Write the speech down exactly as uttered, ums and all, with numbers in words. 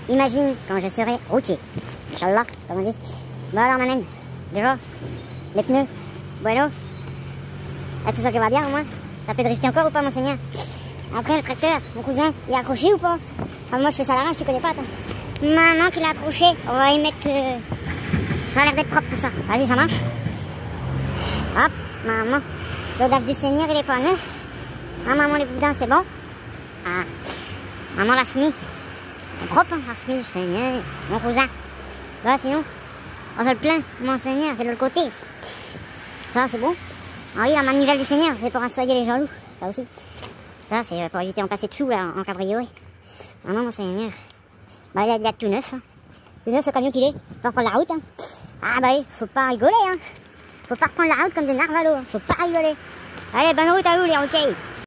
Imagine quand je serai routier. Inch'Allah, comme on dit. Bon alors, m'amène. Déjà, les pneus. Bueno. Et tout ça qui va bien au moins. Ça peut drifter encore ou pas, monseigneur? Après, le tracteur, mon cousin, il est accroché ou pas? Enfin, moi je fais ça à l'arrache, tu connais pas, toi. Maman qui l'a accroché, on va y mettre... Euh... Ça a l'air d'être propre tout ça. Vas-y, ça marche. Hop, maman. Le daf du Seigneur, il est pas neuf. Ah, maman, les boudins, c'est bon. Ah, maman, la semi. Propre, hein, la semi du Seigneur. Mon cousin. Là, sinon, on fait le plein. Mon Seigneur, c'est de l'autre côté. Ça, c'est bon. Ah oui, la manivelle du Seigneur, c'est pour assoyer les jaloux. Ça aussi. Ça, c'est pour éviter d'en passer dessous, là, en cabriolet. Ah non, mon Seigneur. Bah, il a, il a tout neuf. Hein. Tout neuf, ce camion qu'il est. Faut reprendre la route. Hein. Ah, bah oui, faut pas rigoler. Hein. Faut pas reprendre la route comme des narvalos. Hein. Faut pas rigoler. Allez, bonne route à vous, les routiers.